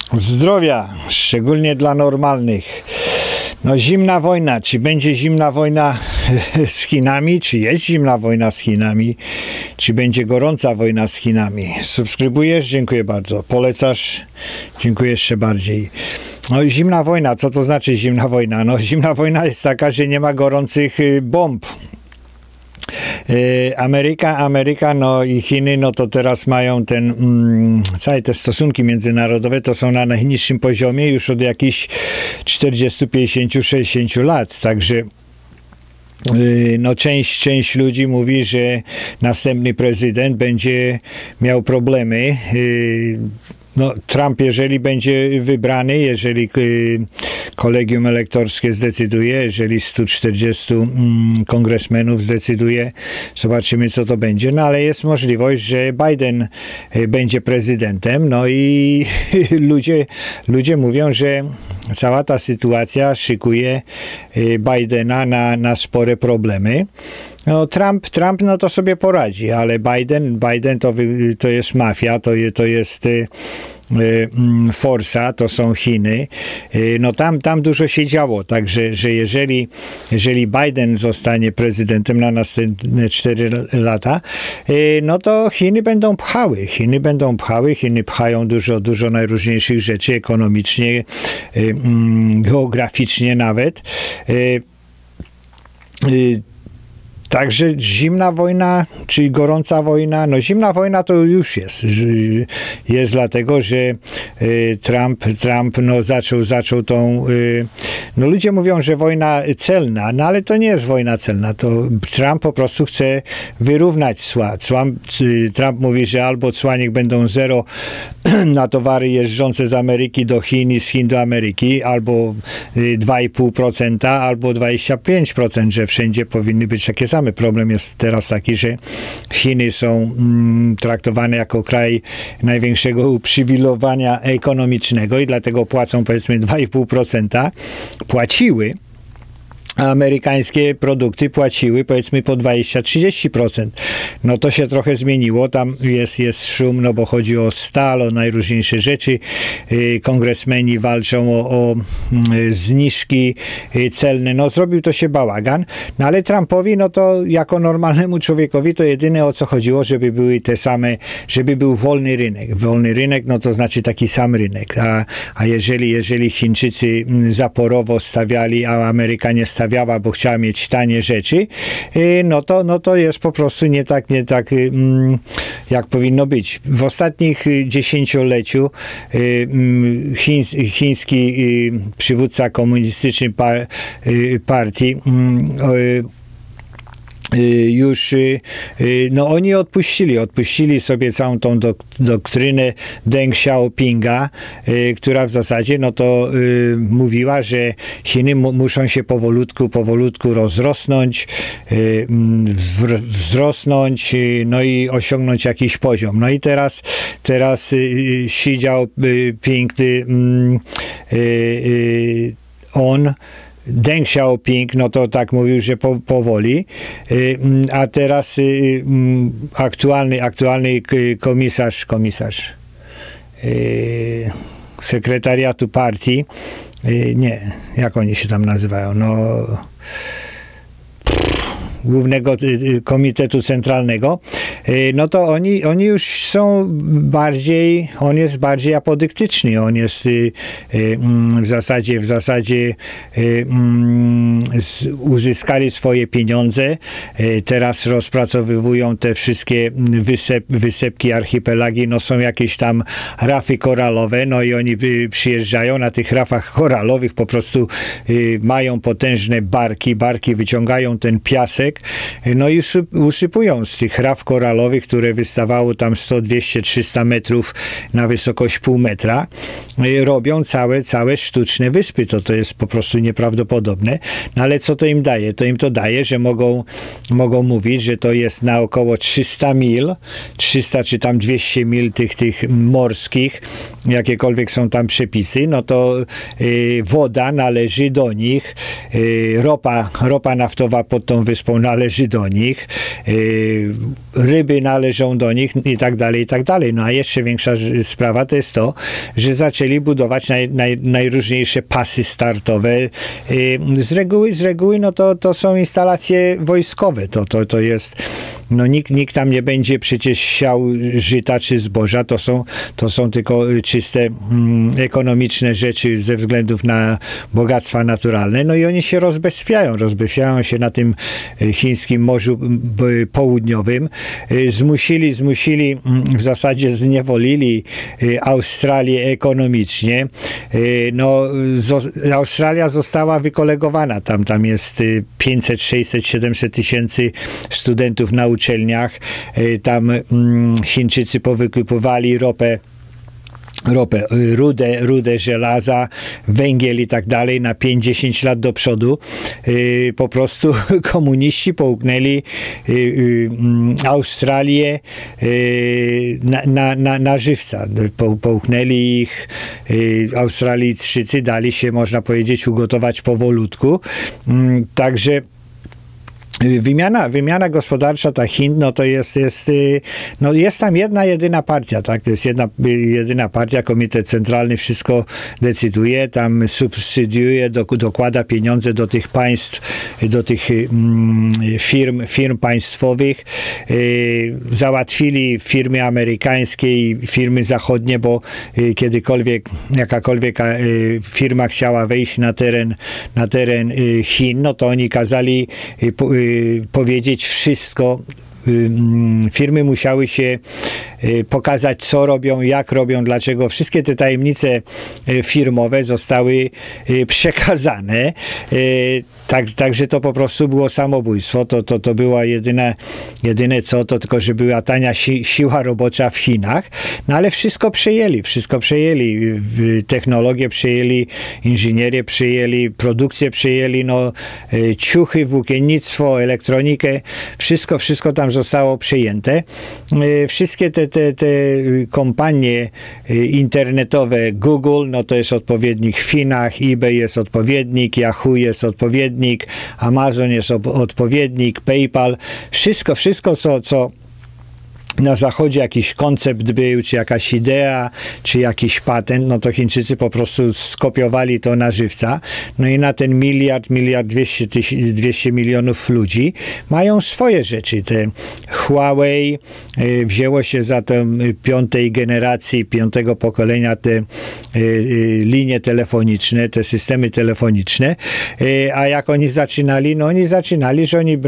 Zdrowia, szczególnie dla normalnych. No zimna wojna, czy będzie zimna wojna z Chinami, czy jest zimna wojna z Chinami, czy będzie gorąca wojna z Chinami. Subskrybujesz? Dziękuję bardzo. Polecasz? Dziękuję jeszcze bardziej. No zimna wojna, co to znaczy zimna wojna? No zimna wojna jest taka, że nie ma gorących bomb. Ameryka, no i Chiny, no to teraz mają całe te stosunki międzynarodowe, to są na najniższym poziomie już od jakichś 40, 50, 60 lat, także no część ludzi mówi, że następny prezydent będzie miał problemy. No, Trump, jeżeli będzie wybrany, jeżeli kolegium elektorskie zdecyduje, jeżeli 140 kongresmenów zdecyduje, zobaczymy, co to będzie. No, ale jest możliwość, że Biden będzie prezydentem. No i ludzie mówią, że cała ta sytuacja szykuje Bidena na spore problemy. No, Trump no to sobie poradzi, ale Biden to jest mafia, to jest forsa, to są Chiny. No tam dużo się działo, także że jeżeli Biden zostanie prezydentem na następne 4 lata, no to Chiny będą pchały, Chiny pchają dużo najróżniejszych rzeczy ekonomicznie, geograficznie nawet. Także zimna wojna, czy gorąca wojna, no zimna wojna to już jest dlatego, że Trump no zaczął tą, no ludzie mówią, że wojna celna, no ale to nie jest wojna celna, to Trump po prostu chce wyrównać cła. Trump mówi, że albo cła niech będą 0 na towary jeżdżące z Ameryki do Chin i z Chin do Ameryki, albo 2,5%, albo 25%, że wszędzie powinny być takie same. Problem jest teraz taki, że Chiny są traktowane jako kraj największego uprzywilejowania ekonomicznego i dlatego płacą powiedzmy 2,5%. Płaciły, a amerykańskie produkty płaciły powiedzmy po 20-30%. No to się trochę zmieniło, tam jest szum, no bo chodzi o stal, o najróżniejsze rzeczy. Kongresmeni walczą o zniżki celne, no zrobił to się bałagan, no ale Trumpowi, no to jako normalnemu człowiekowi to jedyne o co chodziło, żeby były te same, żeby był wolny rynek. Wolny rynek, no to znaczy taki sam rynek, a jeżeli Chińczycy zaporowo stawiali, a Amerykanie stawiała, bo chciała mieć tanie rzeczy, no to jest po prostu nie tak jak powinno być. W ostatnich dziesięcioleciu chiński przywódca komunistycznej partii już, no oni odpuścili sobie całą tą doktrynę Deng Xiaopinga, która w zasadzie, no to mówiła, że Chiny muszą się powolutku rozrosnąć, wzrosnąć, no i osiągnąć jakiś poziom. No i teraz Xi Jinping, Deng Xiaoping, no to tak mówił, że powoli, a teraz aktualny komisarz sekretariatu partii, nie, jak oni się tam nazywają, no Głównego Komitetu Centralnego, no to oni już są on jest bardziej apodyktyczny, on jest w zasadzie uzyskali swoje pieniądze, teraz rozpracowywują te wszystkie wysepki, archipelagi, no są jakieś tam rafy koralowe, no i oni przyjeżdżają na tych rafach koralowych, po prostu mają potężne barki wyciągają ten piasek, no i usypują z tych raf koralowych, które wystawało tam 100, 200, 300 metrów na wysokość pół metra, robią całe sztuczne wyspy. To jest po prostu nieprawdopodobne. No ale co to im daje? To im to daje, że mogą mówić, że to jest na około 300 mil, 300 czy tam 200 mil tych morskich, jakiekolwiek są tam przepisy, no to woda należy do nich, ropa naftowa pod tą wyspą należy do nich, ryby należą do nich i tak dalej, i tak dalej. No a jeszcze większa sprawa to jest to, że zaczęli budować najróżniejsze pasy startowe. Z reguły no to są instalacje wojskowe. To jest, no nikt tam nie będzie przecież siał żyta czy zboża. To są tylko czyste ekonomiczne rzeczy ze względów na bogactwa naturalne. No i oni się rozbestwiają się na tym chińskim Morzu Południowym. Zmusili, w zasadzie zniewolili Australię ekonomicznie. No, Australia została wykolegowana. Tam jest 500, 600, 700 tysięcy studentów na uczelniach. Tam Chińczycy powykupowali ropę, rudę żelaza, węgiel i tak dalej na 5-10 lat do przodu. Po prostu komuniści połknęli Australię na żywca. Połknęli ich. Australijczycy dali się, można powiedzieć, ugotować powolutku. Także wymiana gospodarcza ta Chin, no to jest tam jedna jedyna partia, tak? To jest jedyna partia, Komitet Centralny wszystko decyduje, tam subsydiuje, dokłada pieniądze do tych państw, do tych firm państwowych. Załatwili firmy amerykańskie i firmy zachodnie, bo kiedykolwiek jakakolwiek firma chciała wejść na teren Chin, no to oni kazali powiedzieć wszystko. Firmy musiały się pokazać, co robią, jak robią, dlaczego. Wszystkie te tajemnice firmowe zostały przekazane. Także to po prostu było samobójstwo. To była jedyne co, to tylko, że była tania siła robocza w Chinach. No ale wszystko przejęli. Technologię przejęli, inżynierię przejęli, produkcję przejęli, no, ciuchy, włókiennictwo, elektronikę. Wszystko tam zostało przejęte. Wszystkie te kompanie internetowe, Google, no to jest odpowiednik w Chinach, eBay jest odpowiednik, Yahoo jest odpowiednik, Amazon jest odpowiednik, PayPal, wszystko co na zachodzie jakiś koncept był, czy jakaś idea, czy jakiś patent, no to Chińczycy po prostu skopiowali to na żywca. No i na ten miliard 200 milionów ludzi mają swoje rzeczy. Te Huawei wzięło się za tę piątej generacji, piątego pokolenia te linie telefoniczne, te systemy telefoniczne. A jak oni zaczynali? No oni zaczynali, że oni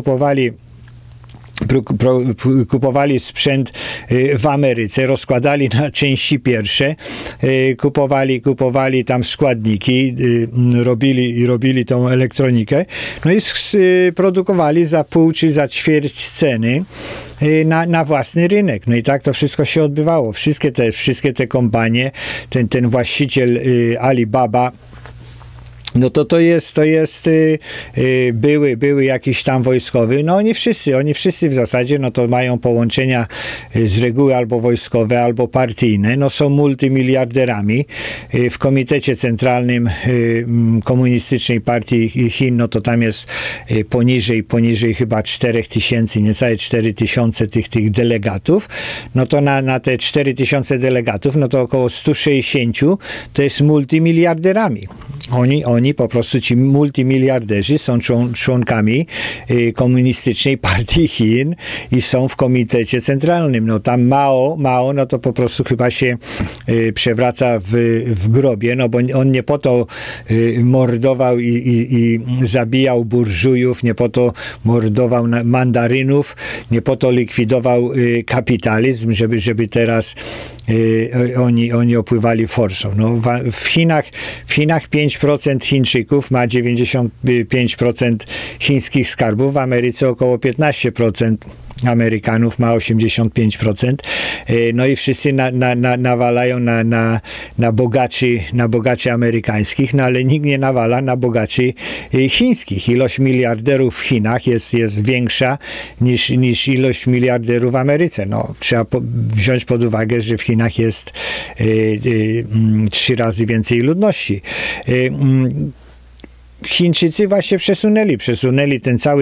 kupowali sprzęt w Ameryce, rozkładali na części pierwsze, kupowali tam składniki, robili tą elektronikę, no i produkowali za pół czy za ćwierć ceny na własny rynek. No i tak to wszystko się odbywało. Wszystkie te kompanie, ten właściciel Alibaba, no to jest były jakiś tam wojskowy, no oni wszyscy w zasadzie, no to mają połączenia z reguły albo wojskowe, albo partyjne, no są multimiliarderami. W Komitecie Centralnym Komunistycznej Partii Chin, no to tam jest poniżej chyba 4000, niecałe 4000 tych delegatów, no to na te 4000 delegatów, no to około 160 to jest multimiliarderami. Oni po prostu, ci multimiliarderzy są członkami Komunistycznej Partii Chin i są w Komitecie Centralnym. No tam Mao, no to po prostu chyba się przewraca w grobie, no bo on nie po to mordował i zabijał burżujów, nie po to mordował mandarynów, nie po to likwidował kapitalizm, żeby teraz oni opływali forsą. No, w Chinach 5% Chińczyków ma 95% chińskich skarbów, w Ameryce około 15%. Amerykanów ma 85%, no i wszyscy nawalają na bogaczy amerykańskich, no ale nikt nie nawala na bogaczy chińskich. Ilość miliarderów w Chinach jest większa niż ilość miliarderów w Ameryce. No, trzeba wziąć pod uwagę, że w Chinach jest 3 razy więcej ludności. Chińczycy właśnie przesunęli ten cały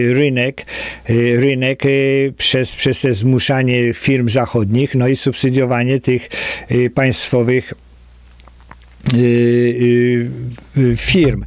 rynek przez te zmuszanie firm zachodnich, no i subsydiowanie tych państwowych firm.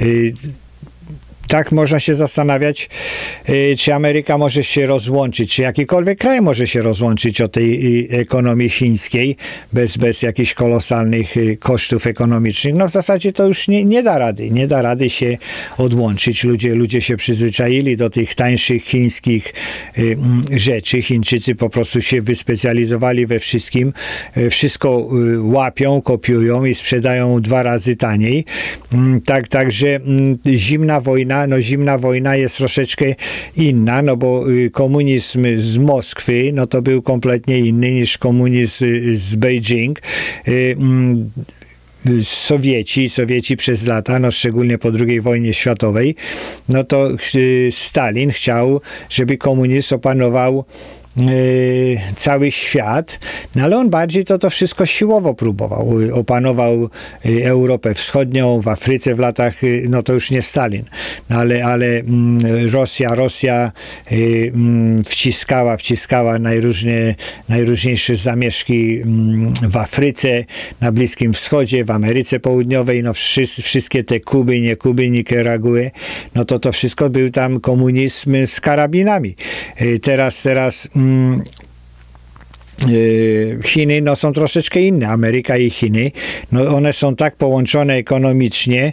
Tak można się zastanawiać, czy Ameryka może się rozłączyć, czy jakikolwiek kraj może się rozłączyć od tej ekonomii chińskiej bez jakichś kolosalnych kosztów ekonomicznych. No w zasadzie to już nie da rady. Nie da rady się odłączyć. Ludzie się przyzwyczaili do tych tańszych chińskich rzeczy. Chińczycy po prostu się wyspecjalizowali we wszystkim. Wszystko łapią, kopiują i sprzedają 2 razy taniej. Także zimna wojna jest troszeczkę inna, no bo komunizm z Moskwy, no to był kompletnie inny niż komunizm z Beijing. Sowieci przez lata, no szczególnie po II wojnie światowej, no to Stalin chciał, żeby komunizm opanował cały świat, no ale on bardziej to wszystko siłowo próbował. Opanował Europę Wschodnią, w Afryce w latach, no to już nie Stalin, no ale Rosja wciskała najróżniejsze zamieszki w Afryce, na Bliskim Wschodzie, w Ameryce Południowej, no wszystkie te Kuby, Nikaraguy, no to wszystko był tam komunizm z karabinami. Teraz Chiny no, są troszeczkę inne. Ameryka i Chiny, no, one są tak połączone ekonomicznie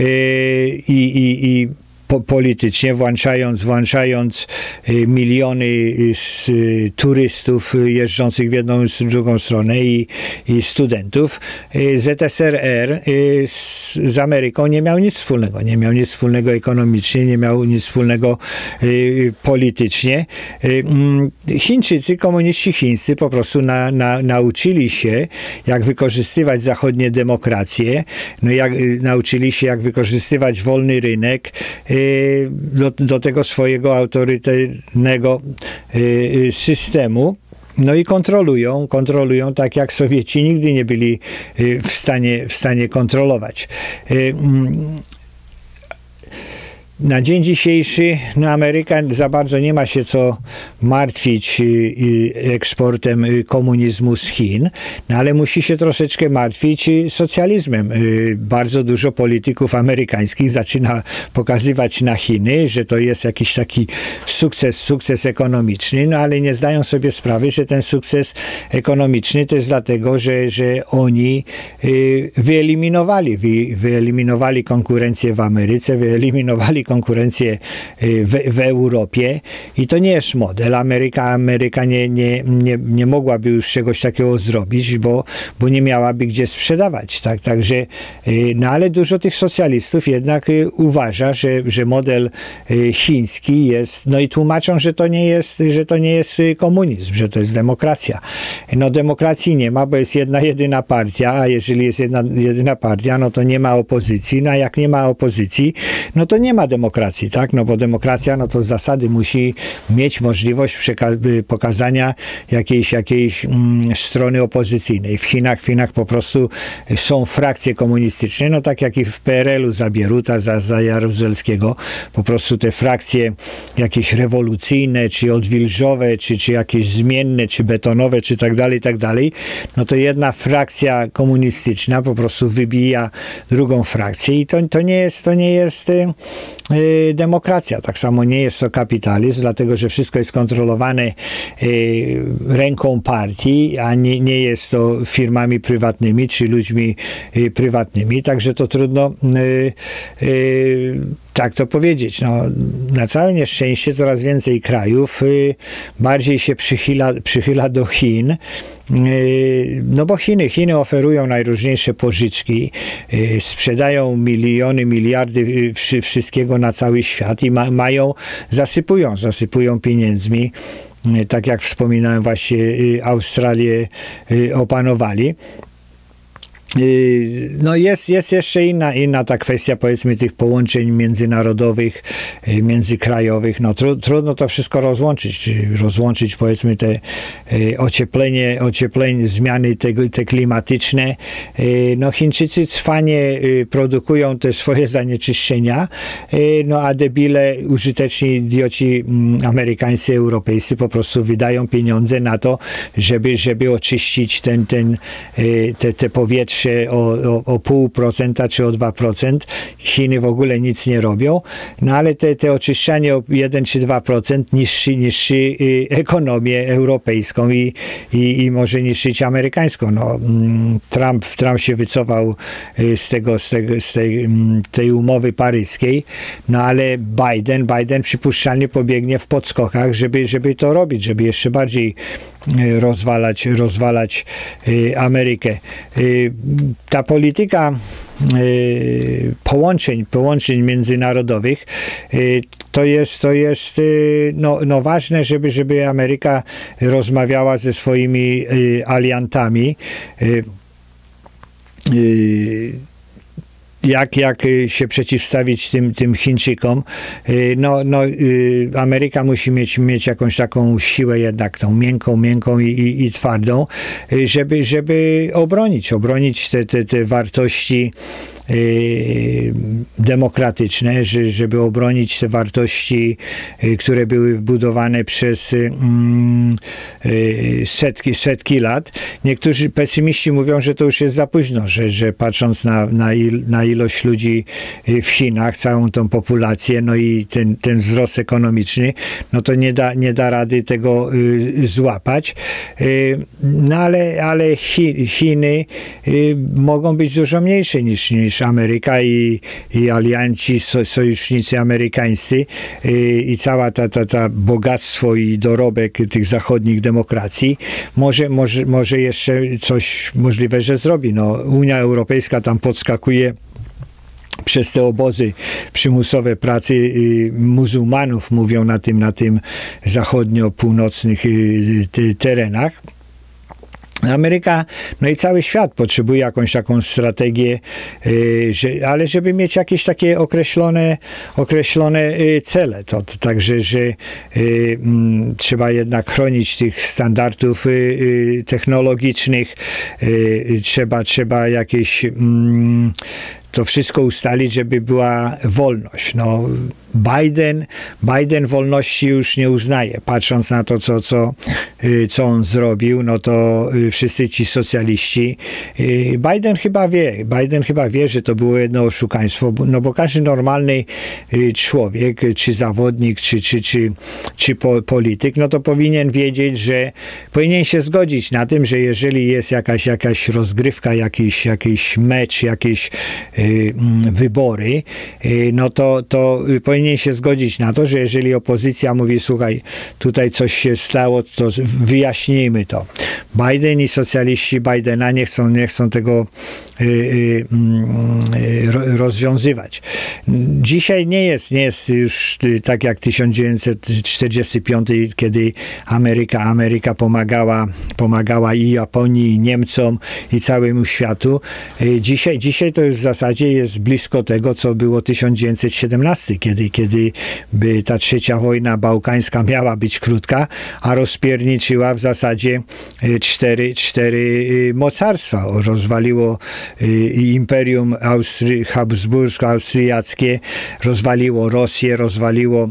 i politycznie, włączając miliony turystów jeżdżących w jedną i w drugą stronę i studentów. ZSRR z Ameryką nie miał nic wspólnego. Nie miał nic wspólnego ekonomicznie, nie miał nic wspólnego politycznie. Chińczycy, komuniści chińscy po prostu nauczyli się, jak wykorzystywać zachodnie demokracje, no nauczyli się, jak wykorzystywać wolny rynek, do tego swojego autorytarnego systemu. No i kontrolują tak, jak Sowieci nigdy nie byli w stanie kontrolować. Na dzień dzisiejszy Ameryka za bardzo nie ma się co martwić eksportem komunizmu z Chin, no ale musi się troszeczkę martwić socjalizmem. Bardzo dużo polityków amerykańskich zaczyna pokazywać na Chiny, że to jest jakiś taki sukces ekonomiczny, no ale nie zdają sobie sprawy, że ten sukces ekonomiczny to jest dlatego, że oni wyeliminowali konkurencję w Ameryce, wyeliminowali konkurencję w Europie i to nie jest model. Ameryka nie mogłaby już czegoś takiego zrobić, bo nie miałaby gdzie sprzedawać. Tak? Także, no ale dużo tych socjalistów jednak uważa, że model chiński jest, no i tłumaczą, że to nie jest komunizm, że to jest demokracja. No demokracji nie ma, bo jest jedyna partia, a jeżeli jest jedyna partia, no to nie ma opozycji, no a jak nie ma opozycji, no to nie ma demokracji, tak? No bo demokracja, no to z zasady musi mieć możliwość pokazania jakiejś strony opozycyjnej. W Chinach po prostu są frakcje komunistyczne, no tak jak i w PRL-u za Bieruta, za Jaruzelskiego, po prostu te frakcje jakieś rewolucyjne, czy odwilżowe, czy jakieś zmienne, czy betonowe, czy tak dalej, no to jedna frakcja komunistyczna po prostu wybija drugą frakcję i to nie jest demokracja. Tak samo nie jest to kapitalizm, dlatego że wszystko jest kontrolowane ręką partii, a nie jest to firmami prywatnymi czy ludźmi prywatnymi. Także to trudno tak to powiedzieć. No, na całe nieszczęście coraz więcej krajów bardziej się przychyla do Chin, no bo Chiny oferują najróżniejsze pożyczki, sprzedają miliony, miliardy wszystkiego na cały świat i zasypują pieniędzmi. Tak jak wspominałem, właśnie Australię opanowali. No jest jeszcze inna ta kwestia, powiedzmy, tych połączeń międzynarodowych, międzykrajowych. No trudno to wszystko rozłączyć, powiedzmy, te ocieplenie, zmiany te klimatyczne. No Chińczycy cwanie produkują te swoje zanieczyszczenia, no a debile, użyteczni idioci amerykańscy, europejscy po prostu wydają pieniądze na to, żeby oczyścić te powietrze o 0,5% czy o 2%. Chiny w ogóle nic nie robią, no ale te oczyszczanie o 1 czy 2% niszczy ekonomię europejską i może niszczyć amerykańską. No, Trump się wycofał z tej umowy paryskiej, no ale Biden przypuszczalnie pobiegnie w podskokach, żeby to robić, żeby jeszcze bardziej rozwalać Amerykę. Ta polityka połączeń międzynarodowych to jest ważne, żeby Ameryka rozmawiała ze swoimi aliantami. Jak się przeciwstawić tym Chińczykom. Ameryka musi mieć jakąś taką siłę jednak, tą miękką i twardą, żeby obronić te wartości demokratyczne, żeby obronić te wartości, które były budowane przez setki lat. Niektórzy pesymiści mówią, że to już jest za późno, że patrząc na ilość ludzi w Chinach, całą tą populację, no i ten wzrost ekonomiczny, no to nie da rady tego złapać. No ale Chiny mogą być dużo mniejsze niż Ameryka i alianci, sojusznicy amerykańscy i cała ta bogactwo i dorobek tych zachodnich demokracji może jeszcze coś możliwe, że zrobi. No, Unia Europejska tam podskakuje przez te obozy przymusowe pracy muzułmanów, mówią na tym zachodnio-północnych terenach. Ameryka, no i cały świat potrzebuje jakąś taką strategię, ale żeby mieć jakieś takie określone cele. To także, że trzeba jednak chronić tych standardów technologicznych, trzeba jakieś to wszystko ustalić, żeby była wolność. No, Biden wolności już nie uznaje. Patrząc na to, co on zrobił, no to wszyscy ci socjaliści, Biden chyba wie, że to było jedno oszukaństwo, no bo każdy normalny człowiek, czy zawodnik, czy polityk, no to powinien wiedzieć, że powinien się zgodzić na tym, że jeżeli jest jakaś rozgrywka, jakiś mecz, jakieś wybory, no to powinien się zgodzić na to, że jeżeli opozycja mówi, słuchaj, tutaj coś się stało, to wyjaśnijmy to. Biden i socjaliści Bidena nie chcą tego rozwiązywać. Dzisiaj nie jest już tak jak 1945, kiedy Ameryka pomagała i Japonii, i Niemcom, i całemu światu. Dzisiaj to już w zasadzie jest blisko tego, co było 1917, kiedy by ta trzecia wojna bałkańska miała być krótka, a rozpierniczyła w zasadzie cztery mocarstwa. Rozwaliło imperium habsbursko-austriackie, rozwaliło Rosję, rozwaliło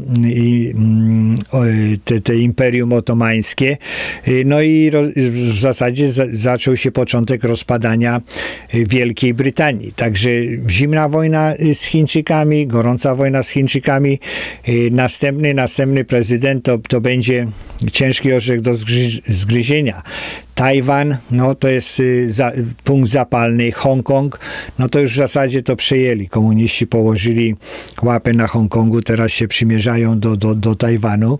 te imperium otomańskie, no i w zasadzie zaczął się początek rozpadania Wielkiej Brytanii. Także zimna wojna z Chińczykami, gorąca wojna z Chińczykami, następny prezydent to będzie ciężki orzech do zgryzienia. Tajwan, no to jest punkt zapalny. Hongkong, no to już w zasadzie to przejęli. Komuniści położyli łapę na Hongkongu, teraz się przymierzają do Tajwanu.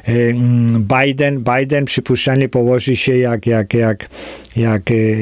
Biden przypuszczalnie położy się jak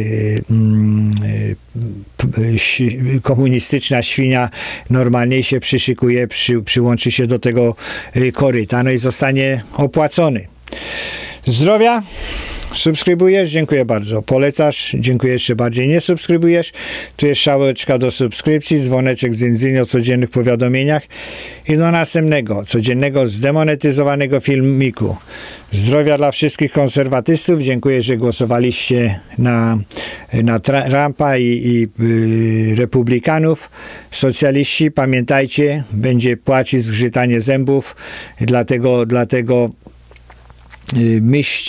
komunistyczna świnia, normalnie się przyszykuje, przyłączy się do tego koryta, no i zostanie opłacony. Zdrowia, Subskrybujesz? Dziękuję bardzo. Polecasz? Dziękuję jeszcze bardziej. Nie subskrybujesz? Tu jest strzałeczka do subskrypcji, dzwoneczek z dziedzinie o codziennych powiadomieniach i do następnego, codziennego zdemonetyzowanego filmiku. Zdrowia dla wszystkich konserwatystów. Dziękuję, że głosowaliście na Trumpa i republikanów. Socjaliści, pamiętajcie, będzie płacić zgrzytanie zębów, dlatego myślcie